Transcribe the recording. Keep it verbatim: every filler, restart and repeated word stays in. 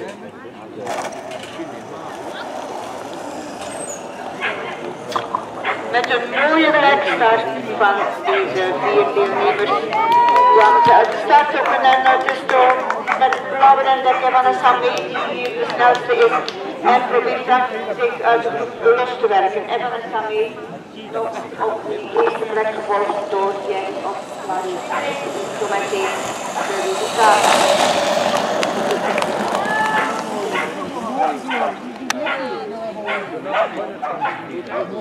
Met een mooie werkstart van deze vier deelnemers kwamen ze uit de starthoeken en uit de stroom met het blauwe dekje van de Samé die hier de snelste is en probeert dan zich uit de groep los te werken. En van de Samé nog op de eerste plek gevolgd door Jeng of Marie. Zometeen de resultaten.